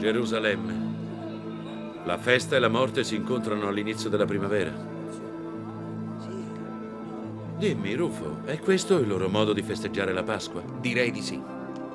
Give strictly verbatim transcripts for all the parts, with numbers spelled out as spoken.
Gerusalemme. La festa e la morte si incontrano all'inizio della primavera. Dimmi, Rufo, è questo il loro modo di festeggiare la Pasqua? Direi di sì.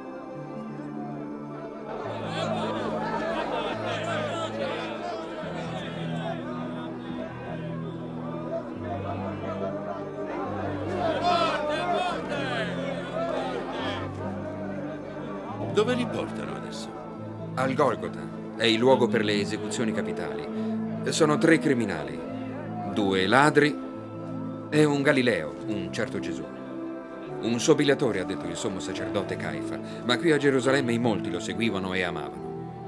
Dove li portano adesso? Al Golgota. È il luogo per le esecuzioni capitali. Sono tre criminali. Due ladri e un Galileo, un certo Gesù. Un sopigliatore, ha detto il sommo sacerdote Caifa, ma qui a Gerusalemme in molti lo seguivano e amavano.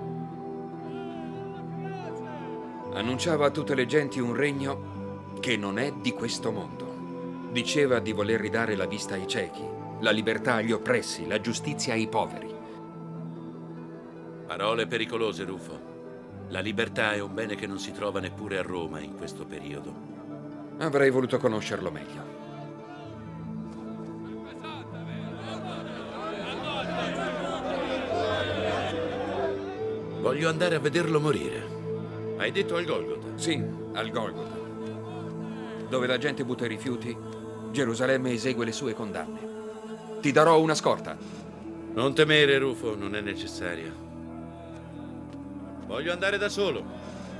Annunciava a tutte le genti un regno che non è di questo mondo. Diceva di voler ridare la vista ai ciechi, la libertà agli oppressi, la giustizia ai poveri. Parole pericolose, Rufo. La libertà è un bene che non si trova neppure a Roma in questo periodo. Avrei voluto conoscerlo meglio. Voglio andare a vederlo morire. Hai detto al Golgota? Sì, al Golgota. Dove la gente butta i rifiuti, Gerusalemme esegue le sue condanne. Ti darò una scorta. Non temere, Rufo, non è necessaria. Voglio andare da solo.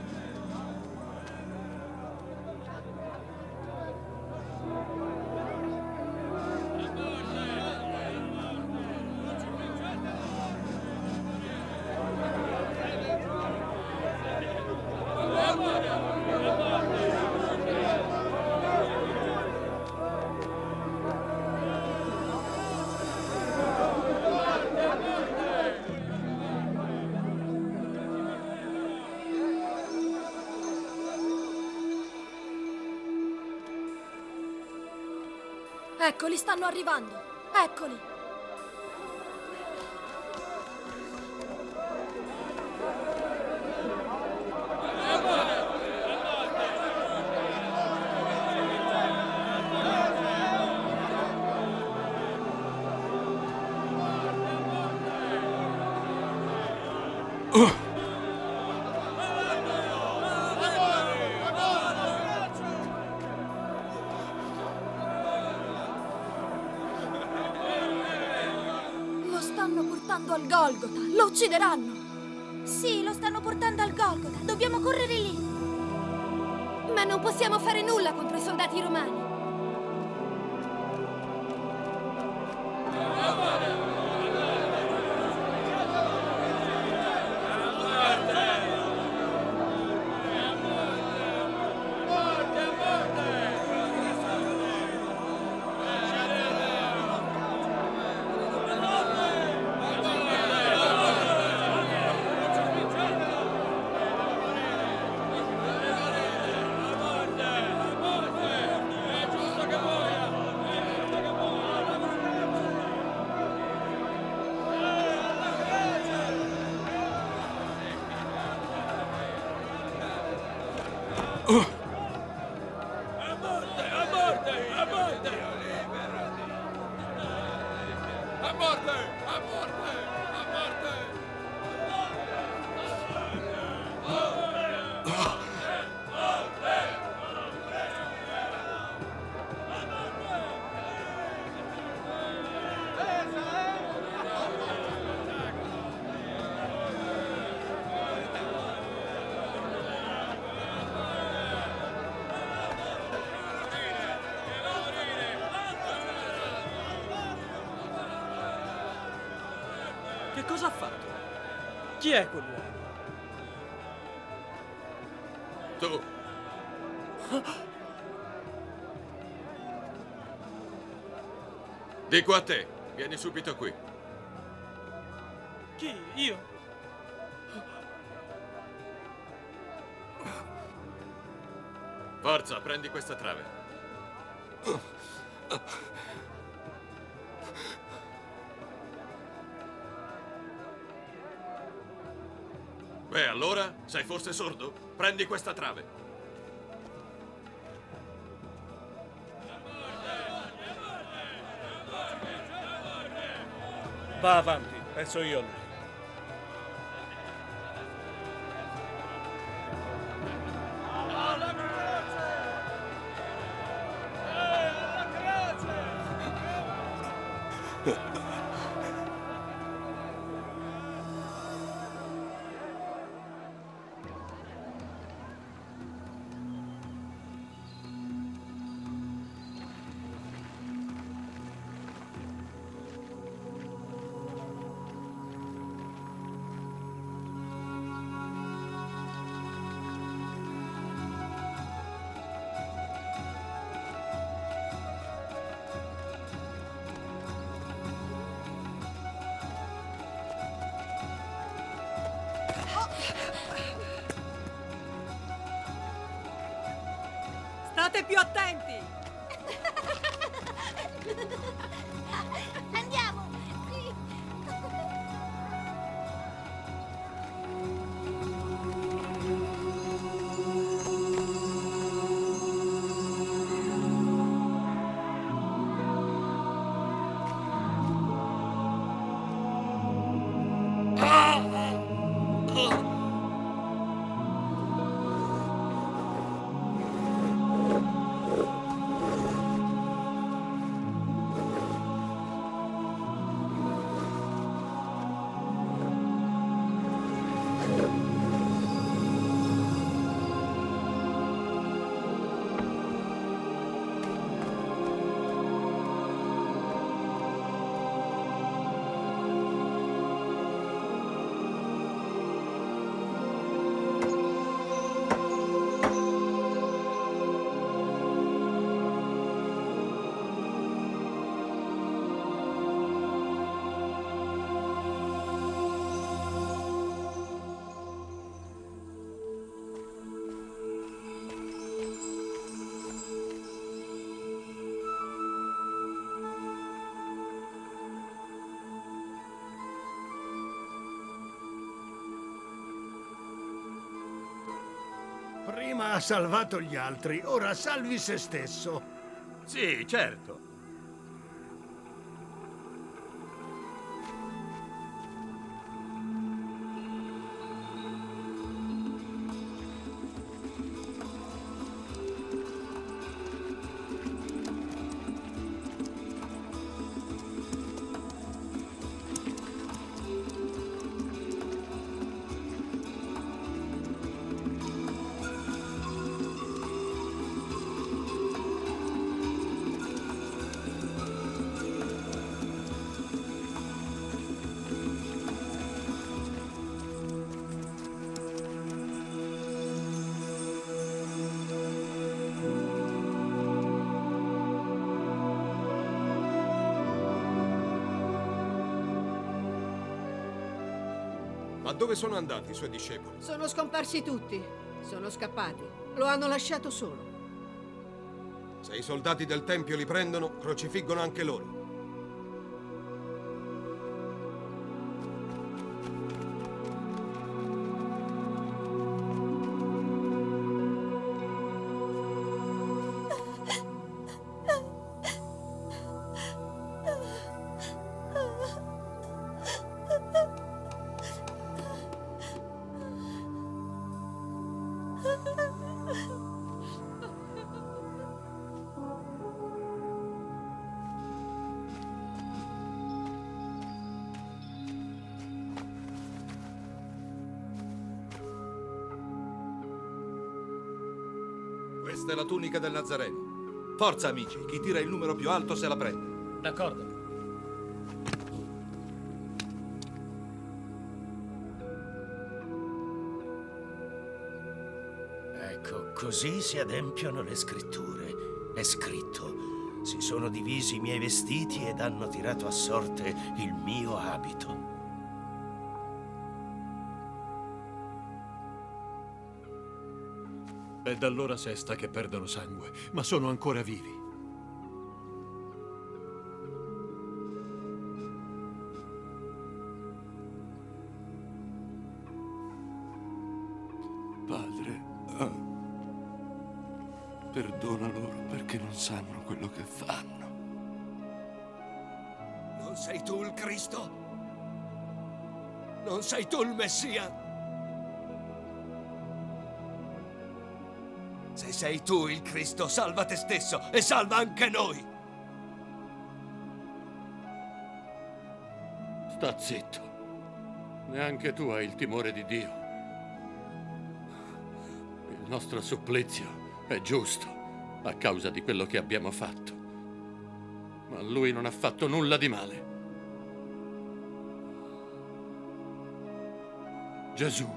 Eccoli, stanno arrivando. Eccoli. Oh! Al Golgota, lo uccideranno. Sì, lo stanno portando al Golgota. Dobbiamo correre lì. Ma non possiamo fare nulla contro i soldati romani. Oh! A morte! A morte! A morte! A morte! A morte! A morte! Che cosa ha fatto? Chi è quell'uomo? Tu. Dico a te, vieni subito qui. Chi? Io? Forza, prendi questa trave. Beh, allora, sei forse sordo? Prendi questa trave. Va avanti, penso io a lui. State più attenti! Andiamo! Sì. Prima ha salvato gli altri, ora salvi se stesso. Sì, certo. Ma dove sono andati i suoi discepoli? Sono scomparsi tutti. Sono scappati. Lo hanno lasciato solo. Se i soldati del Tempio li prendono, crocifiggono anche loro. Questa è la tunica del Nazareno. Forza, amici, chi tira il numero più alto se la prende. D'accordo. Ecco, così si adempiono le scritture. È scritto: si sono divisi i miei vestiti ed hanno tirato a sorte il mio abito. È dall'ora sesta che perdono sangue, ma sono ancora vivi. Padre, ah, perdona loro perché non sanno quello che fanno. Non sei tu il Cristo? Non sei tu il Messia? Se sei tu il Cristo, salva te stesso e salva anche noi! Sta zitto. Neanche tu hai il timore di Dio. Il nostro supplizio è giusto a causa di quello che abbiamo fatto. Ma lui non ha fatto nulla di male. Gesù.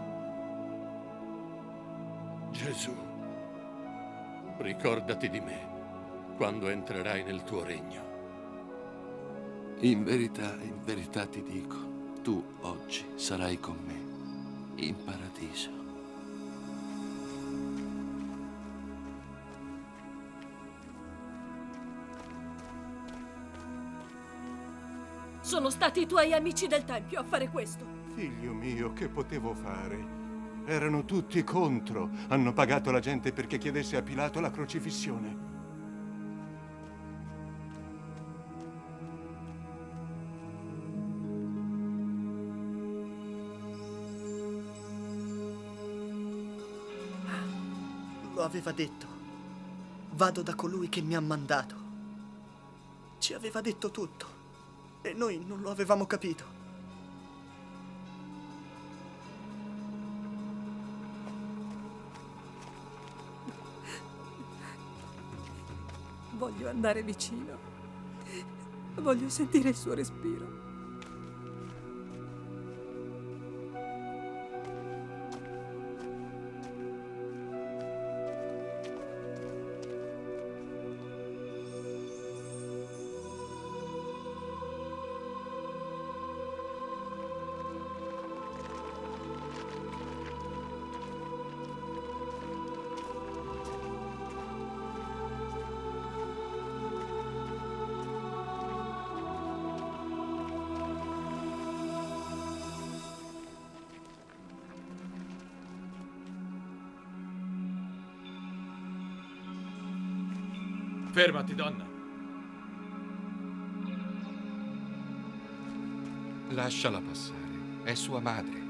Gesù. Ricordati di me quando entrerai nel tuo regno. In verità, in verità ti dico, tu oggi sarai con me in paradiso. Sono stati i tuoi amici del Tempio a fare questo. Figlio mio, che potevo fare? Erano tutti contro. Hanno pagato la gente perché chiedesse a Pilato la crocifissione. Lo aveva detto. Vado da colui che mi ha mandato. Ci aveva detto tutto. E noi non lo avevamo capito. Voglio andare vicino. Voglio sentire il suo respiro. Fermati, donna. Lasciala passare. È sua madre.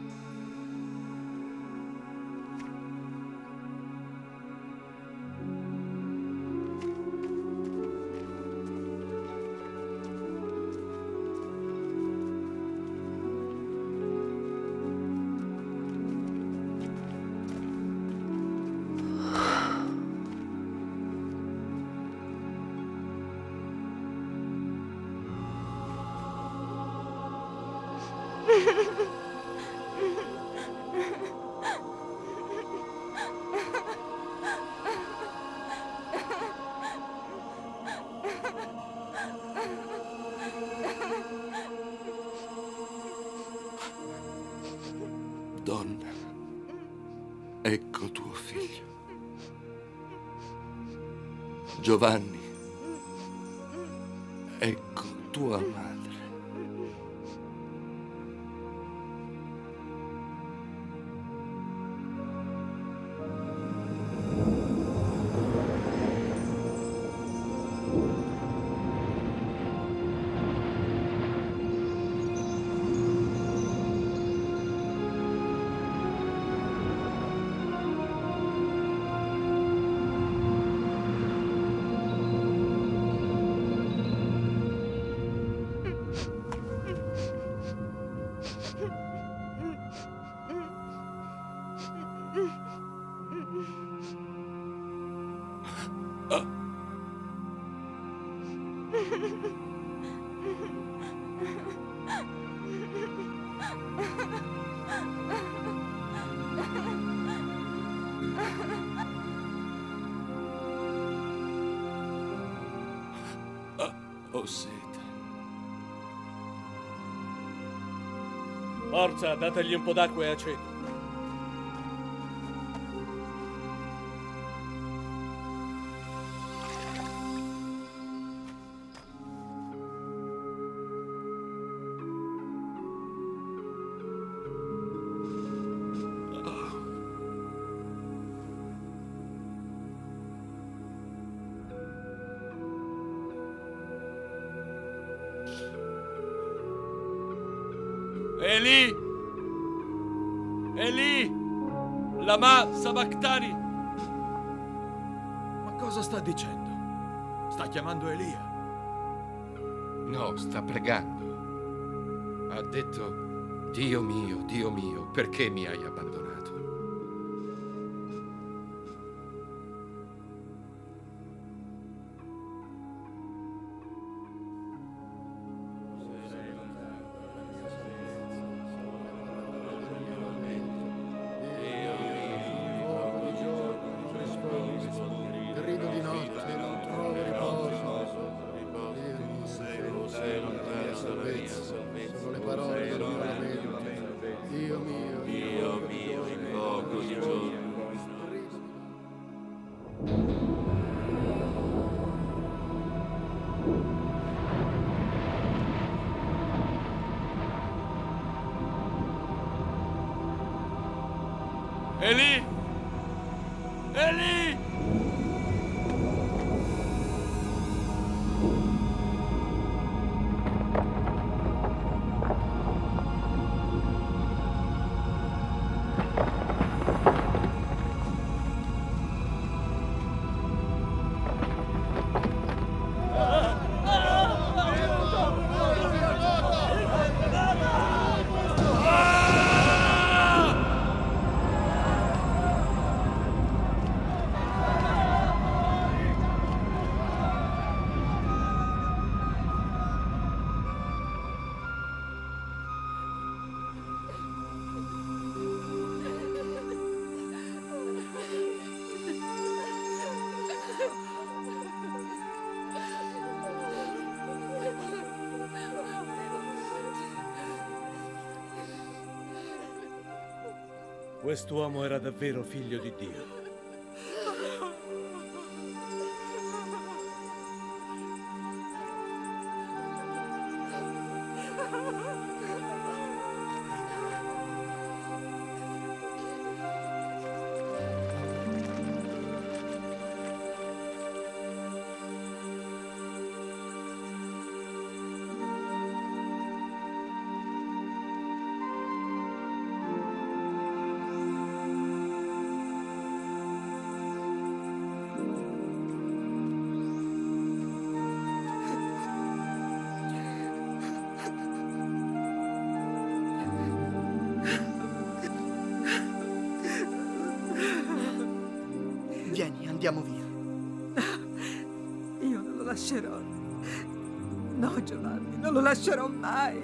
Donna, ecco tuo figlio. Giovanni, ecco tua madre. Ho sete. Forza, dategli un po' d'acqua e aceto. Eli! Eli! Lama sabachthani! Ma cosa sta dicendo? Sta chiamando Elia? No, sta pregando. Ha detto: Dio mio, Dio mio, perché mi hai abbandonato? Grido di notte, non trovo riposo. Dio sei lontano, salvezza. Sono le parole del mio lamento. Dio mio, Dio mio. È lì! È lì! Quest'uomo era davvero figlio di Dio. Vieni, andiamo via. Io non lo lascerò. No, Giovanni, non lo lascerò mai.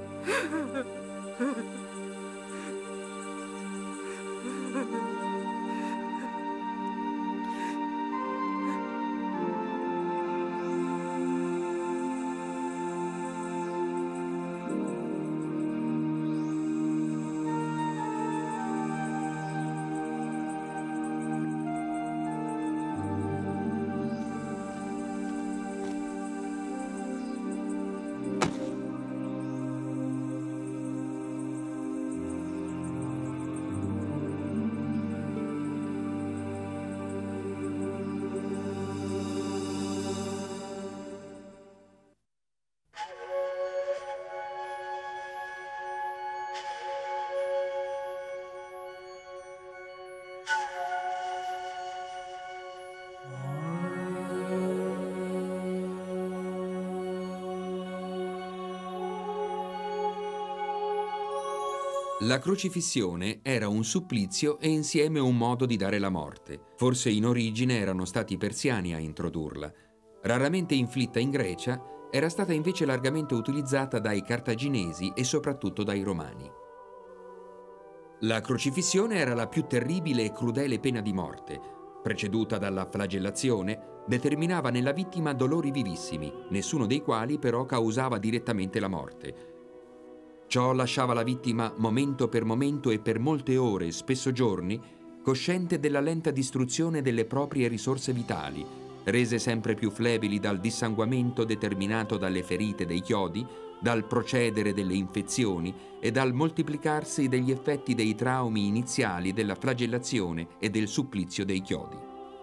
La crocifissione era un supplizio e insieme un modo di dare la morte. Forse in origine erano stati i persiani a introdurla. Raramente inflitta in Grecia, era stata invece largamente utilizzata dai cartaginesi e soprattutto dai romani. La crocifissione era la più terribile e crudele pena di morte. Preceduta dalla flagellazione, determinava nella vittima dolori vivissimi, nessuno dei quali però causava direttamente la morte. Ciò lasciava la vittima momento per momento e per molte ore, spesso giorni, cosciente della lenta distruzione delle proprie risorse vitali, rese sempre più flebili dal dissanguamento determinato dalle ferite dei chiodi, dal procedere delle infezioni e dal moltiplicarsi degli effetti dei traumi iniziali della flagellazione e del supplizio dei chiodi.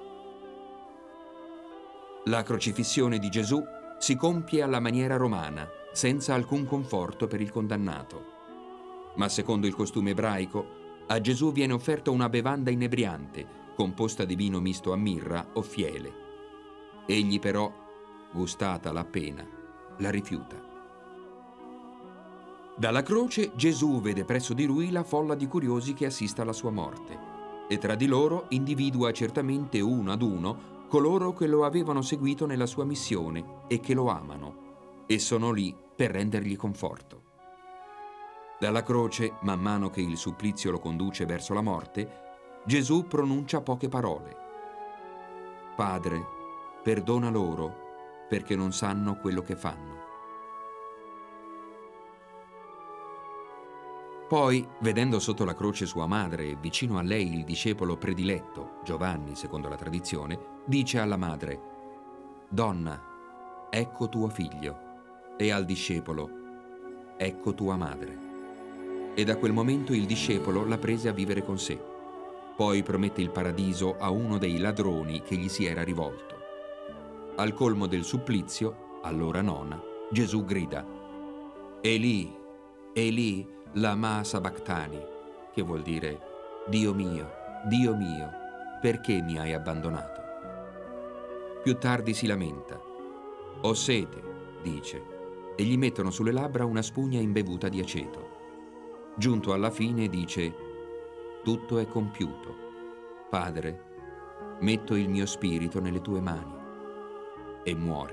La crocifissione di Gesù si compie alla maniera romana, senza alcun conforto per il condannato. Ma secondo il costume ebraico, a Gesù viene offerta una bevanda inebriante, composta di vino misto a mirra o fiele. Egli però, gustata la pena, la rifiuta. Dalla croce Gesù vede presso di lui la folla di curiosi che assiste alla sua morte, e tra di loro individua certamente uno ad uno coloro che lo avevano seguito nella sua missione e che lo amano, e sono lì per rendergli conforto. Dalla croce, man mano che il supplizio lo conduce verso la morte, Gesù pronuncia poche parole. Padre, perdona loro, perché non sanno quello che fanno. Poi, vedendo sotto la croce sua madre e vicino a lei il discepolo prediletto, Giovanni, secondo la tradizione, dice alla madre: «Donna, ecco tuo figlio», e al discepolo: «Ecco tua madre». E da quel momento il discepolo la prese a vivere con sé. Poi promette il paradiso a uno dei ladroni che gli si era rivolto. Al colmo del supplizio, all'ora nona, Gesù grida: Eli, Eli, lama sabachthani, che vuol dire: Dio mio, Dio mio, perché mi hai abbandonato? Più tardi si lamenta. Ho sete, dice, e gli mettono sulle labbra una spugna imbevuta di aceto. Giunto alla fine dice: tutto è compiuto. Padre, metto il mio spirito nelle tue mani. E muore.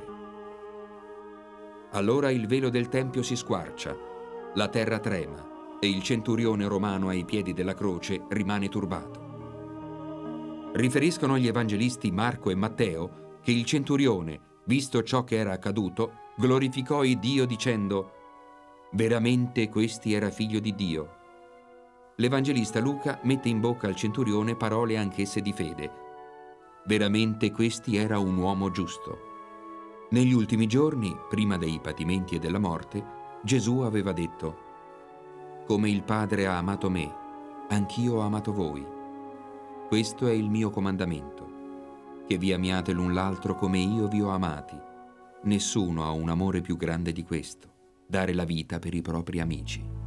Allora il velo del tempio si squarcia, la terra trema e il centurione romano ai piedi della croce rimane turbato. Riferiscono gli evangelisti Marco e Matteo che il centurione, visto ciò che era accaduto, glorificò il Dio dicendo: veramente questi era figlio di Dio. L'evangelista Luca mette in bocca al centurione parole anch'esse di fede: veramente questi era un uomo giusto. Negli ultimi giorni, prima dei patimenti e della morte, Gesù aveva detto: come il Padre ha amato me, anch'io ho amato voi. Questo è il mio comandamento, che vi amiate l'un l'altro come io vi ho amati. Nessuno ha un amore più grande di questo, dare la vita per i propri amici.